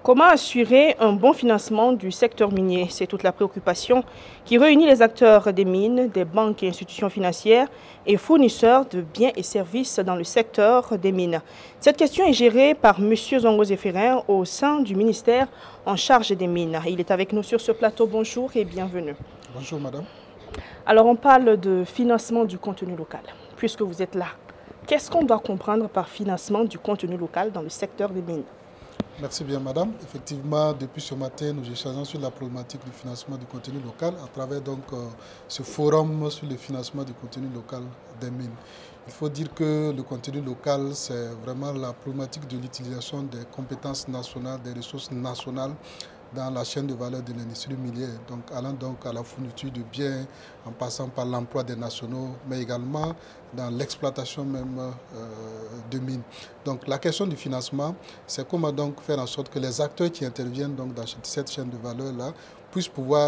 Comment assurer un bon financement du secteur minier? C'est toute la préoccupation qui réunit les acteurs des mines, des banques et institutions financières et fournisseurs de biens et services dans le secteur des mines. Cette question est gérée par M. Zongo Zéphérien au sein du ministère en charge des mines. Il est avec nous sur ce plateau. Bonjour et bienvenue. Bonjour madame. Alors on parle de financement du contenu local. Puisque vous êtes là, qu'est-ce qu'on doit comprendre par financement du contenu local dans le secteur des mines? Merci bien madame. Effectivement, depuis ce matin, nous échangeons sur la problématique du financement du contenu local à travers ce forum sur le financement du contenu local des mines. Il faut dire que le contenu local, c'est vraiment la problématique de l'utilisation des compétences nationales, des ressources nationales dans la chaîne de valeur de l'industrie minière, donc allant donc à la fourniture de biens, en passant par l'emploi des nationaux, mais également dans l'exploitation même de mines. Donc la question du financement, c'est comment donc faire en sorte que les acteurs qui interviennent donc dans cette chaîne de valeur-là puissent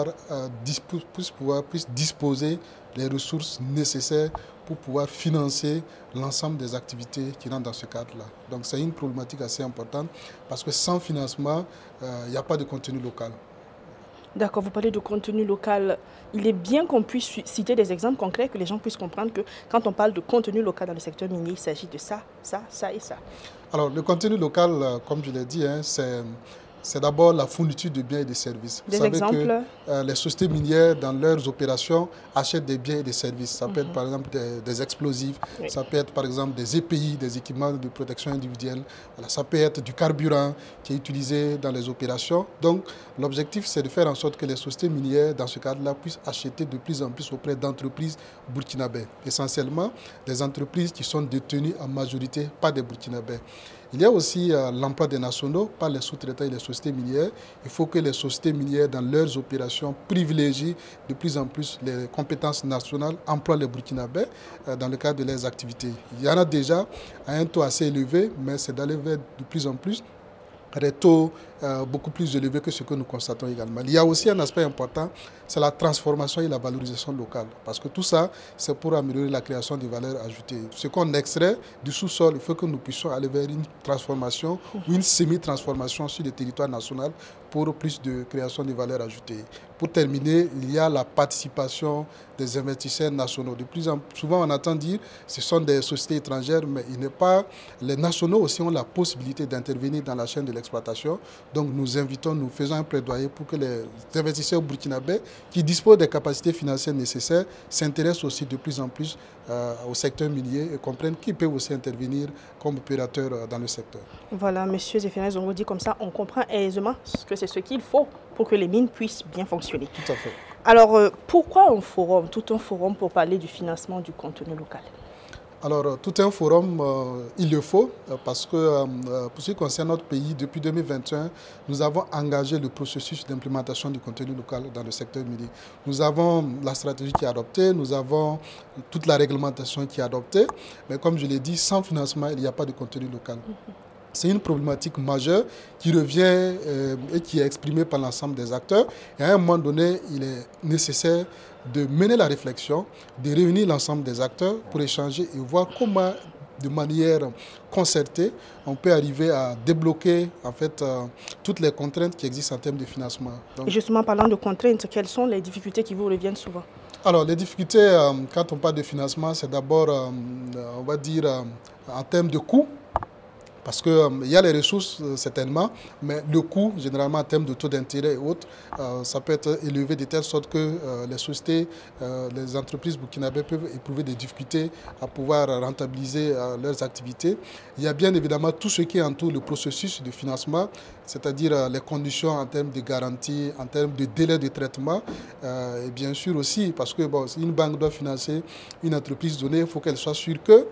disposer des ressources nécessaires pour pouvoir financer l'ensemble des activités qui rentrent dans ce cadre-là. Donc c'est une problématique assez importante parce que sans financement, il n'y a pas de contenu local. D'accord, vous parlez de contenu local. Il est bien qu'on puisse citer des exemples concrets, que les gens puissent comprendre que quand on parle de contenu local dans le secteur minier, il s'agit de ça, ça, ça et ça. Alors le contenu local, comme je l'ai dit, c'est d'abord la fourniture de biens et de services. Des Vous savez exemples? que les sociétés minières, dans leurs opérations, achètent des biens et des services. Ça peut être par exemple des explosifs, Oui. ça peut être par exemple des EPI, des équipements de protection individuelle. Voilà, ça peut être du carburant qui est utilisé dans les opérations. Donc l'objectif, c'est de faire en sorte que les sociétés minières, dans ce cadre-là, puissent acheter de plus en plus auprès d'entreprises burkinabées. Essentiellement, des entreprises qui sont détenues en majorité par des burkinabés. Il y a aussi l'emploi des nationaux par les sous-traitants et les sociétés minières. Il faut que les sociétés minières, dans leurs opérations, privilégient de plus en plus les compétences nationales, emploient les Burkinabés dans le cadre de leurs activités. Il y en a déjà à un taux assez élevé, mais c'est d'aller vers de plus en plus des taux beaucoup plus élevés que ce que nous constatons également. Il y a aussi un aspect important, c'est la transformation et la valorisation locale. Parce que tout ça, c'est pour améliorer la création de valeur ajoutée. Ce qu'on extrait du sous-sol, il faut que nous puissions aller vers une transformation ou une semi-transformation sur le territoire national pour plus de création de valeur ajoutée. Pour terminer, il y a la participation des investisseurs nationaux. De plus en plus souvent, on entend dire que ce sont des sociétés étrangères, mais il n'est pas. Les nationaux aussi ont la possibilité d'intervenir dans la chaîne de l'exploitation. Donc nous faisons un plaidoyer pour que les investisseurs burkinabés qui disposent des capacités financières nécessaires s'intéressent aussi de plus en plus au secteur minier et comprennent qu'ils peuvent aussi intervenir comme opérateurs dans le secteur. Voilà, M. Zéphérien Zongo dit comme ça, on comprend aisément que c'est ce qu'il faut pour que les mines puissent bien fonctionner. Tout à fait. Alors, pourquoi un forum, tout un forum pour parler du financement du contenu local? Alors, tout un forum, il le faut, parce que pour ce qui concerne notre pays, depuis 2021, nous avons engagé le processus d'implémentation du contenu local dans le secteur minier. Nous avons la stratégie qui est adoptée, nous avons toute la réglementation qui est adoptée, mais comme je l'ai dit, sans financement, il n'y a pas de contenu local. C'est une problématique majeure qui revient et qui est exprimée par l'ensemble des acteurs. Et à un moment donné, il est nécessaire de mener la réflexion, de réunir l'ensemble des acteurs pour échanger et voir comment, de manière concertée, on peut arriver à débloquer en fait, toutes les contraintes qui existent en termes de financement. Donc, et justement, parlant de contraintes, quelles sont les difficultés qui vous reviennent souvent? Alors, les difficultés, quand on parle de financement, c'est d'abord, on va dire, en termes de coûts. Parce qu'il y a les ressources, certainement, mais le coût, généralement en termes de taux d'intérêt et autres, ça peut être élevé de telle sorte que les sociétés, les entreprises burkinabées peuvent éprouver des difficultés à pouvoir rentabiliser leurs activités. Il y a bien évidemment tout ce qui entoure le processus de financement, c'est-à-dire les conditions en termes de garantie, en termes de délai de traitement, et bien sûr aussi, parce que bon, si une banque doit financer une entreprise donnée, il faut qu'elle soit sûre que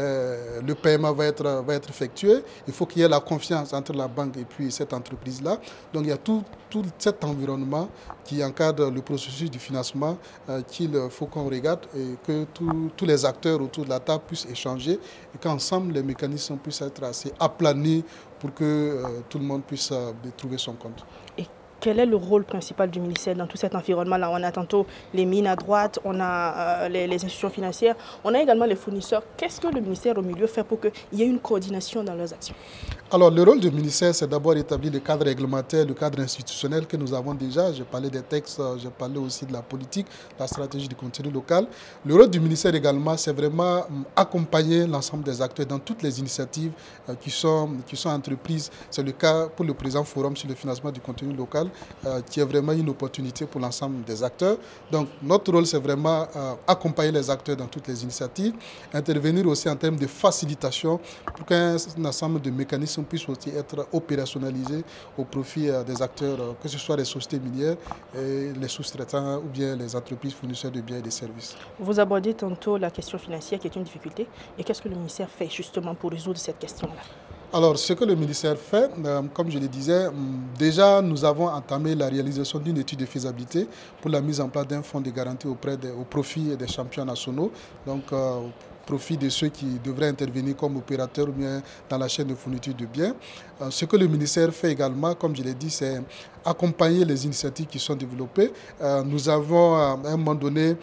le paiement va être effectué. Il faut qu'il y ait la confiance entre la banque et puis cette entreprise-là. Donc il y a tout cet environnement qui encadre le processus du financement qu'il faut qu'on regarde et que tous les acteurs autour de la table puissent échanger et qu'ensemble les mécanismes puissent être assez aplanis pour que tout le monde puisse trouver son compte. Et Quel est le rôle principal du ministère dans tout cet environnement-là? On a tantôt les mines à droite, on a les institutions financières, on a également les fournisseurs. Qu'est-ce que le ministère au milieu fait pour qu'il y ait une coordination dans leurs actions? Alors, le rôle du ministère, c'est d'abord établir le cadre réglementaire, le cadre institutionnel que nous avons déjà. J'ai parlé des textes, j'ai parlé aussi de la politique, la stratégie du contenu local. Le rôle du ministère également, c'est vraiment accompagner l'ensemble des acteurs dans toutes les initiatives qui sont entreprises. C'est le cas pour le présent forum sur le financement du contenu local, qui est vraiment une opportunité pour l'ensemble des acteurs. Donc, notre rôle, c'est vraiment accompagner les acteurs dans toutes les initiatives, intervenir aussi en termes de facilitation pour qu'un ensemble de mécanismes puisse aussi être opérationnalisé au profit des acteurs, que ce soit les sociétés minières, et les sous-traitants ou bien les entreprises fournisseurs de biens et de services. Vous abordez tantôt la question financière qui est une difficulté. Et qu'est-ce que le ministère fait justement pour résoudre cette question-là? Alors, ce que le ministère fait, comme je le disais, déjà nous avons entamé la réalisation d'une étude de faisabilité pour la mise en place d'un fonds de garantie au profit des champions nationaux. Donc, profit de ceux qui devraient intervenir comme opérateurs ou bien dans la chaîne de fourniture de biens. Ce que le ministère fait également, comme je l'ai dit, c'est accompagner les initiatives qui sont développées. Nous avons à un moment donné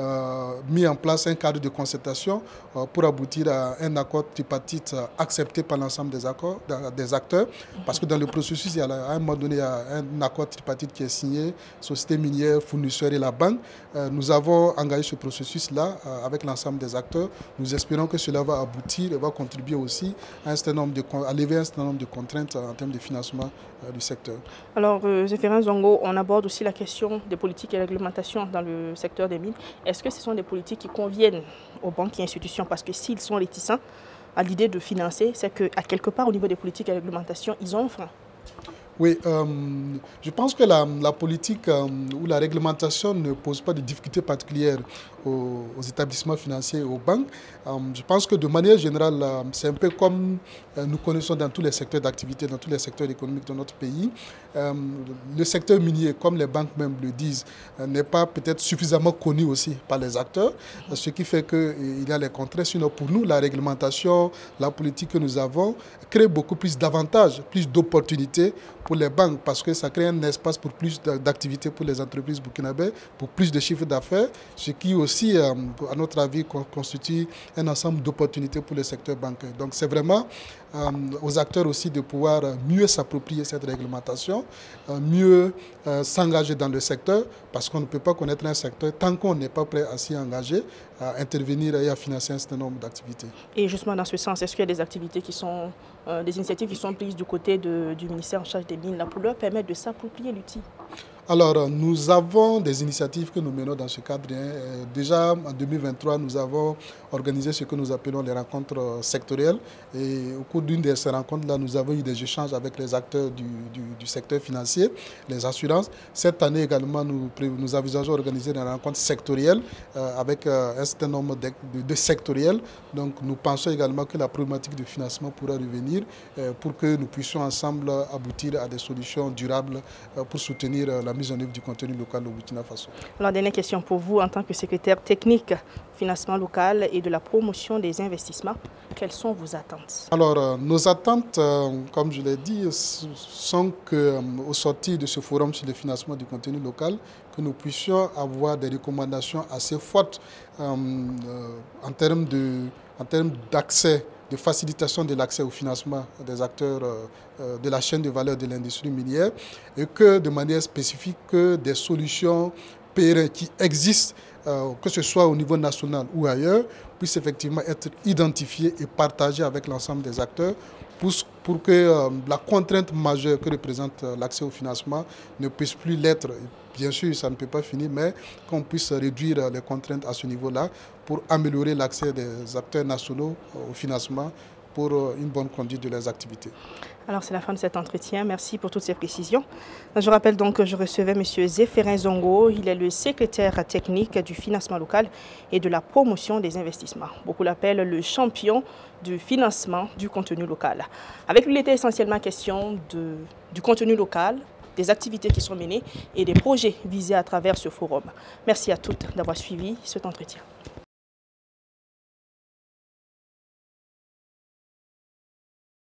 mis en place un cadre de concertation pour aboutir à un accord tripartite accepté par l'ensemble des acteurs. Parce que dans le processus, à un moment donné, il y a un accord tripartite qui est signé, société minière, fournisseurs et la banque. Nous avons engagé ce processus-là avec l'ensemble des acteurs. Nous espérons que cela va aboutir et va contribuer aussi à lever un certain nombre de contraintes en termes de financement du secteur. Alors, Zéphirin Zongo, on aborde aussi la question des politiques et réglementations dans le secteur des mines. Est-ce que ce sont des politiques qui conviennent aux banques et institutions? Parce que s'ils sont réticents à l'idée de financer, c'est qu'à quelque part, au niveau des politiques et réglementations, ils ont un frein. Oui, je pense que la politique ou la réglementation ne pose pas de difficultés particulières aux établissements financiers et aux banques. Je pense que de manière générale, c'est un peu comme nous connaissons dans tous les secteurs d'activité, dans tous les secteurs économiques de notre pays. Le secteur minier, comme les banques même le disent, n'est pas peut-être suffisamment connu aussi par les acteurs, ce qui fait qu'il y a les contraintes. Sinon, pour nous, la réglementation, la politique que nous avons crée beaucoup plus d'avantages, plus d'opportunités pour les banques, parce que ça crée un espace pour plus d'activités pour les entreprises burkinabées, pour plus de chiffres d'affaires, ce qui aussi, à notre avis, constitue un ensemble d'opportunités pour le secteur bancaire. Donc c'est vraiment aux acteurs aussi de pouvoir mieux s'approprier cette réglementation, mieux s'engager dans le secteur, parce qu'on ne peut pas connaître un secteur tant qu'on n'est pas prêt à s'y engager, à intervenir et à financer un certain nombre d'activités. Et justement dans ce sens, est-ce qu'il y a des activités qui sont, des initiatives qui sont prises du côté du ministère en charge des mines là, pour leur permettre de s'approprier l'outil? Alors, nous avons des initiatives que nous menons dans ce cadre. Déjà, en 2023, nous avons organisé ce que nous appelons les rencontres sectorielles. Et au cours d'une de ces rencontres-là, nous avons eu des échanges avec les acteurs du secteur financier, les assurances. Cette année également, nous envisageons d'organiser des rencontres sectorielles avec un certain nombre de sectoriels. Donc, nous pensons également que la problématique de financement pourra revenir pour que nous puissions ensemble aboutir à des solutions durables pour soutenir la mise en œuvre du contenu local au Burkina Faso. Alors, dernière question pour vous en tant que secrétaire technique financement local et de la promotion des investissements. Quelles sont vos attentes? Alors, nos attentes, comme je l'ai dit, sont qu'au sortir de ce forum sur le financement du contenu local, que nous puissions avoir des recommandations assez fortes en termes d'accès, de facilitation de l'accès au financement des acteurs de la chaîne de valeur de l'industrie minière et que de manière spécifique, que des solutions pérennes qui existent, que ce soit au niveau national ou ailleurs, puissent effectivement être identifiées et partagées avec l'ensemble des acteurs pour que la contrainte majeure que représente l'accès au financement ne puisse plus l'être. Bien sûr, ça ne peut pas finir, mais qu'on puisse réduire les contraintes à ce niveau-là pour améliorer l'accès des acteurs nationaux au financement pour une bonne conduite de leurs activités. Alors, c'est la fin de cet entretien. Merci pour toutes ces précisions. Je rappelle donc que je recevais M. Zéphirin Zongo. Il est le secrétaire technique du financement local et de la promotion des investissements. Beaucoup l'appellent le champion du financement du contenu local. Avec lui, il était essentiellement question du contenu local, des activités qui sont menées et des projets visés à travers ce forum. Merci à toutes d'avoir suivi cet entretien.